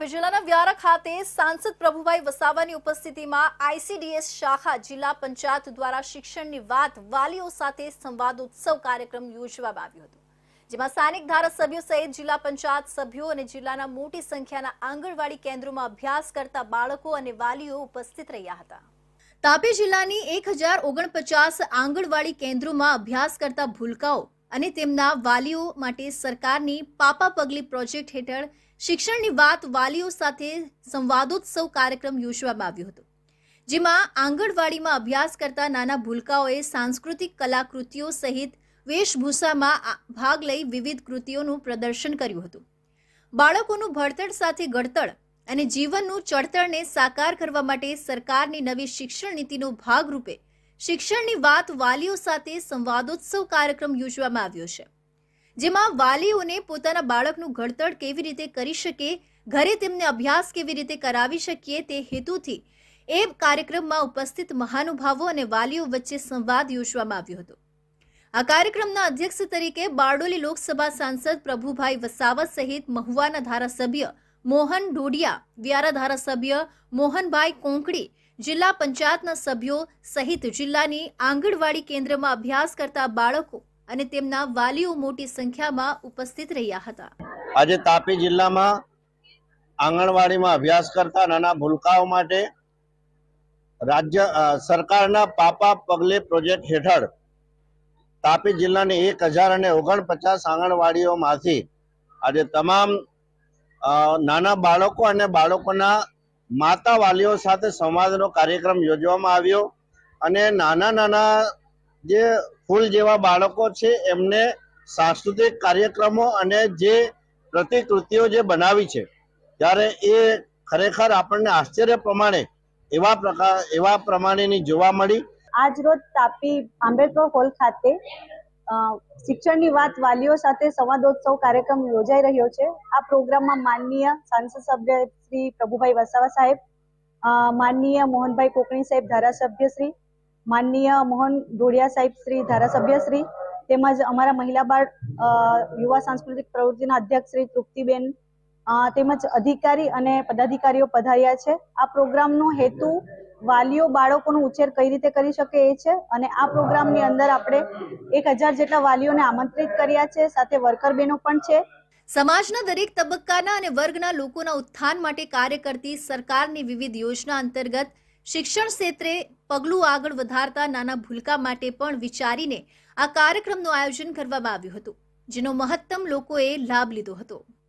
જિલ્લાના વ્યારા ખાતે સાંસદ પ્રભુભાઈ વસાવાની ઉપસ્થિતિમાં આઈસીડીએસ શાખા જિલ્લા પંચાયત દ્વારા શિક્ષણની વાત વાલીઓ સાથે સંવાદોત્સવ કાર્યક્રમ યોજવામાં આવ્યો હતો, જેમાં સ્થાનિક ધારાસભ્યો સહિત જિલ્લા પંચાયત સભ્યો અને જિલ્લાના મોટી સંખ્યાના આંગણવાડી કેન્દ્રોમાં અભ્યાસ કરતા બાળકો અને વાલીઓ ઉપસ્થિત રહ્યા હતા। તાપી જિલ્લાની 1049 આંગણવાડી કેન્દ્રોમાં અભ્યાસ કરતા ભૂલકાઓ અને તેમના વાલીઓ માટે સરકારની પાપા પગલી પ્રોજેક્ટ હેઠળ શિક્ષણની વાત વાલીઓ સાથે સંવાદોત્સવ કાર્યક્રમ યોજવામાં આવ્યો હતો, જેમાં આંગણવાડીમાં અભ્યાસ કરતા નાના ભૂલકાઓએ સાંસ્કૃતિક કલાકૃતિઓ સહિત વેશભૂષામાં ભાગ લઈ વિવિધ કૃતિઓનું પ્રદર્શન કર્યું હતું। બાળકોનું ભણતર સાથે ઘડતર અને જીવનનું ચળતરને સાકાર કરવા માટે સરકારની નવી શિક્ષણ નીતિનો ભાગરૂપે શિક્ષણની વાત વાલીઓ સાથે સંવાદોત્સવ કાર્યક્રમ યોજવામાં આવ્યો છે, જેમાં વાલીઓને પોતાના બાળકનું ઘડતર કેવી રીતે કરી શકે, ઘરે તેમને અભ્યાસ કેવી રીતે કરાવી શકીએ તે હેતુથી એ કાર્યક્રમમાં ઉપસ્થિત મહાનુભાવો અને વાલીઓ વચ્ચે સંવાદ યોજવામાં આવ્યો હતો। આ કાર્યક્રમના અધ્યક્ષ તરીકે બારડોલી લોકસભા સાંસદ પ્રભુભાઈ વસાવા સહિત મહુવાના ધારાસભ્ય મોહન ઢોડિયા, વ્યારા ધારાસભ્ય મોહનભાઈ કોંકડી, જિલ્લા પંચાયતના સભ્યો સહિત જિલ્લાની આંગણવાડી કેન્દ્રમાં અભ્યાસ કરતા બાળકો અને તેમના વાલીઓ મોટી સંખ્યામાં ઉપસ્થિત રહ્યા હતા। આજે તાપી જિલ્લામાં આંગણવાડીમાં અભ્યાસ કરતા નાના ભૂલકાઓ માટે રાજ્ય સરકારના પાપા પગલે પ્રોજેક્ટ હેઠળ તાપી જિલ્લાની 1049 આંગણવાડીઓમાંથી આજે તમામ નાના બાળકો અને બાળકોના માતા વાલીઓ સાથે સંવાદનો કાર્યક્રમ યોજવામાં આવ્યો અને નાના જે ફૂલ જેવા બાળકો છે એમને સાંસ્કૃતિક કાર્યક્રમો અને જે પ્રતિકૃતિઓ જે બનાવી છે ત્યારે એ ખરેખર આપણને આશ્ચર્ય પ્રમાણે એવા પ્રમાણેની જોવા મળી। આજ રોજ તાપી આંબેડકર હોલ ખાતે શિક્ષણની વાત વાલીઓ સાથે સંવાદોત્સવ કાર્યક્રમ યોજાઈ રહ્યો છે। આ પ્રોગ્રામમાં માનનીય સાંસદ સભ્ય શ્રી પ્રભુભાઈ વસાવા સાહેબ, માનનીય મોહનભાઈ કોકણી સાહેબ ધારાસભ્ય શ્રી, માનનીય મોહન ઢોડિયા સાહેબ શ્રી ધારાસભ્ય શ્રી, તેમજ અમારા મહિલા બાળ યુવા સાંસ્કૃતિક પ્રવૃત્તિના અધ્યક્ષ શ્રી તૃપ્તિબેન તેમજ અધિકારી અને પદાધિકારીઓ પધાર્યા છે। આ પ્રોગ્રામનો હેતુ વાલીઓ બાળકોનો ઉછેર કઈ રીતે કરી શકે એ છે અને આ પ્રોગ્રામની અંદર આપણે 1000 જેટલા વાલીઓને આમંત્રિત કર્યા છે, સાથે વર્કર બહેનો પણ છે। સમાજના દરેક તબક્કાના અને વર્ગના લોકોના ઉત્થાન માટે કાર્ય કરતી સરકારની વિવિધ યોજના અંતર્ગત શિક્ષણ ક્ષેત્રે પગલું આગળ વધારતા નાના ભૂલકા માટે પણ વિચારીને આ કાર્યક્રમનું આયોજન કરવામાં આવ્યું હતું, જેનો મહત્તમ લોકોએ લાભ લીધો હતો।